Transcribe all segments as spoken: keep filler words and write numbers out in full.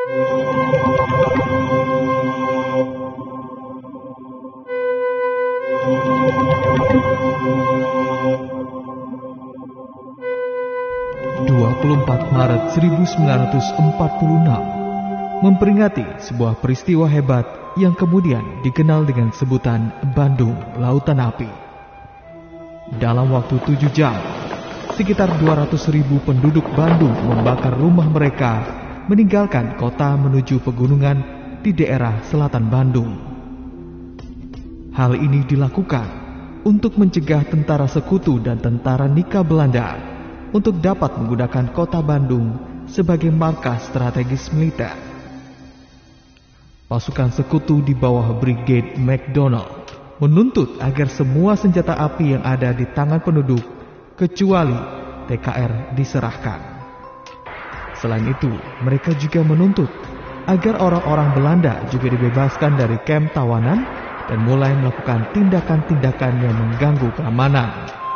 dua puluh empat Maret seribu sembilan ratus empat puluh enam memperingati sebuah peristiwa hebat yang kemudian dikenal dengan sebutan Bandung Lautan Api. Dalam waktu tujuh jam, sekitar dua ratus ribu penduduk Bandung membakar rumah mereka, meninggalkan kota menuju pegunungan di daerah selatan Bandung. Hal ini dilakukan untuk mencegah tentara sekutu dan tentara Nika Belanda untuk dapat menggunakan kota Bandung sebagai markas strategis militer. Pasukan sekutu di bawah Brigade McDonald menuntut agar semua senjata api yang ada di tangan penduduk kecuali T K R diserahkan. Selain itu, mereka juga menuntut agar orang-orang Belanda juga dibebaskan dari kamp tawanan dan mulai melakukan tindakan-tindakan yang mengganggu keamanan.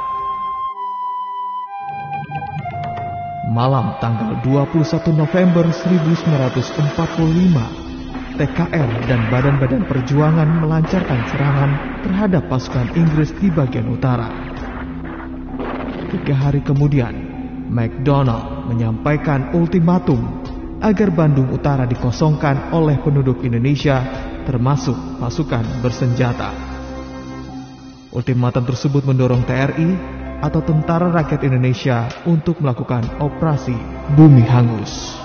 Malam tanggal dua puluh satu November seribu sembilan ratus empat puluh lima, T K R dan badan-badan perjuangan melancarkan serangan terhadap pasukan Inggris di bagian utara. Tiga hari kemudian, McDonald menyampaikan ultimatum agar Bandung Utara dikosongkan oleh penduduk Indonesia, termasuk pasukan bersenjata. Ultimatum tersebut mendorong T R I atau Tentara Rakyat Indonesia untuk melakukan operasi Bumi Hangus.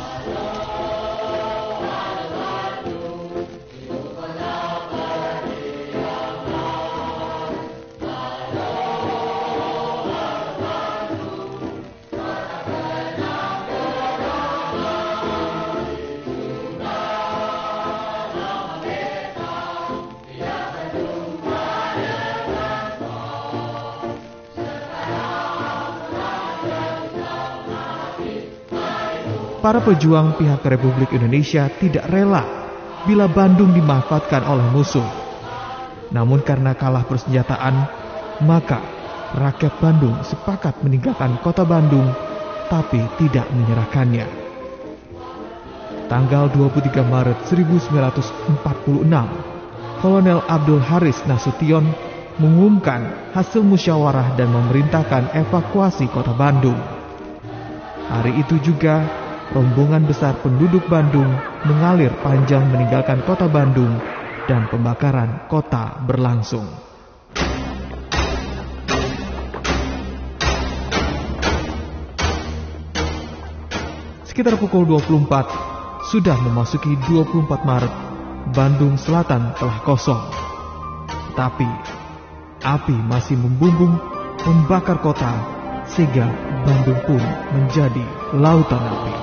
Para pejuang pihak Republik Indonesia tidak rela bila Bandung dimanfaatkan oleh musuh. Namun karena kalah persenjataan, maka rakyat Bandung sepakat meninggalkan kota Bandung, tapi tidak menyerahkannya. Tanggal dua puluh tiga Maret seribu sembilan ratus empat puluh enam, Kolonel Abdul Haris Nasution mengumumkan hasil musyawarah dan memerintahkan evakuasi kota Bandung. Hari itu juga rombongan besar penduduk Bandung mengalir panjang meninggalkan kota Bandung dan pembakaran kota berlangsung. Sekitar pukul dua puluh empat, sudah memasuki dua puluh empat Maret, Bandung Selatan telah kosong. Tapi api masih membumbung membakar kota, sehingga Bandung pun menjadi lautan api.